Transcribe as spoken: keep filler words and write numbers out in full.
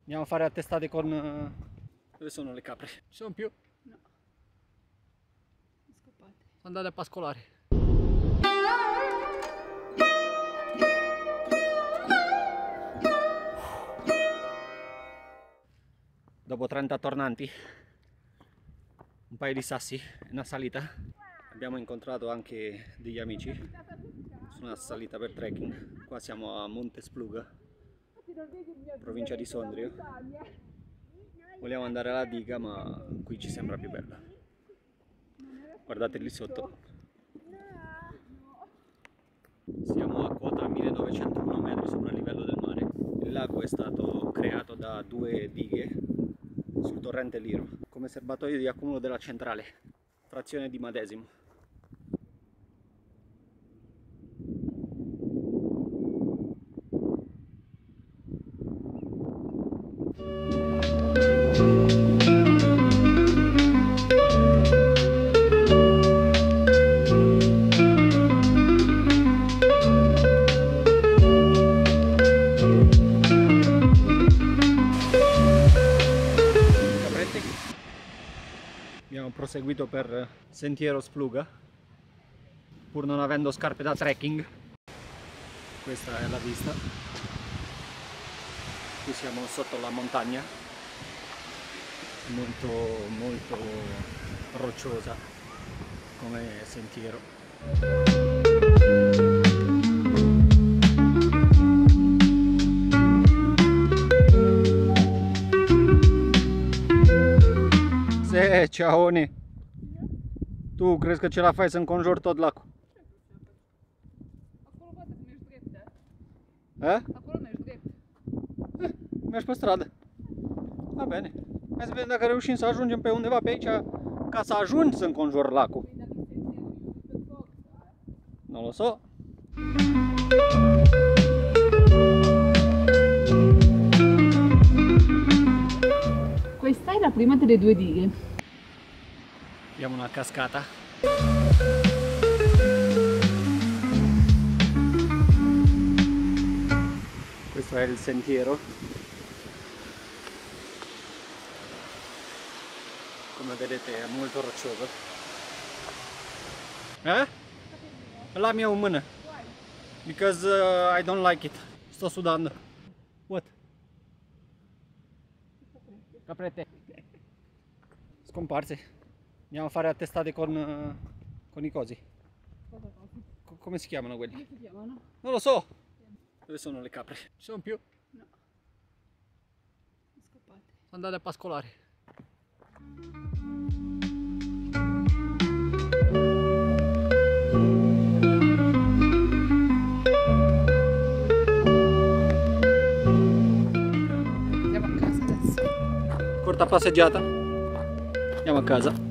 Andiamo a fare attestate con... Dove sono le capre? Ci sono più? No. Scappate. Sono andate a pascolare. Dopo trenta tornanti, un paio di sassi, una salita. Abbiamo incontrato anche degli amici su una salita per trekking. Qua siamo a Monte Spluga, provincia di Sondrio. Vogliamo andare alla diga, ma qui ci sembra più bella. Guardate lì sotto. Siamo a quota millenovecentouno metri sopra il livello del mare. Il lago è stato creato da due dighe sul torrente Liro, come serbatoio di accumulo della centrale, frazione di Madesimo. Abbiamo proseguito per Sentiero Spluga, pur non avendo scarpe da trekking. Questa è la vista. Qui siamo sotto la montagna, molto molto rocciosa come sentiero. Se, ciaone, tu crezi că ce la fai să înconjori tot lacul? Acolo poate să mergi drept, da? Eh? Acolo mergi drept. Eh, mergi pe stradă. Va bine. Hai să vedem dacă reușim să ajungem pe undeva pe aici, ca să ajungi să înconjori lacul. Non lo so. Questa è la prima delle due dighe. Abbiamo una cascata. Questo è il sentiero. Come vedete è molto roccioso. Eh? La mia în mână. Because uh, I don't like it. Sto sudando. What? Caprette. Scomparse. Andiamo a fare attestate con, uh, con i cosi. Cosa cosi? Co- come si chiamano quelli? Come si chiamano? Non lo so. Dove sono le capre? Ci sono più? No. Scappate. Sono andate a pascolare. Andiamo a casa adesso. Corta passeggiata. Andiamo a casa.